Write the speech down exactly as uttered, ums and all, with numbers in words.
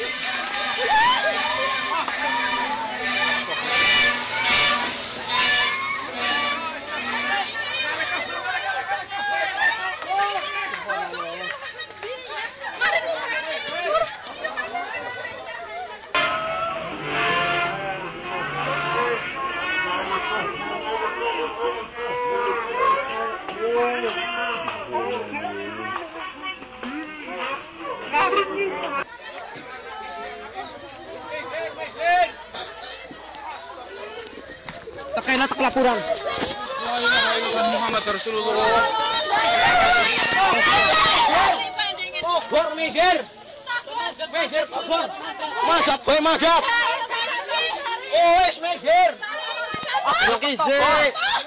Tekailah tak laporan. Muhammad Rasulullah. Bor minggir. Minggir bor. Majat boy majat. Oh wis minggir. Aku isik.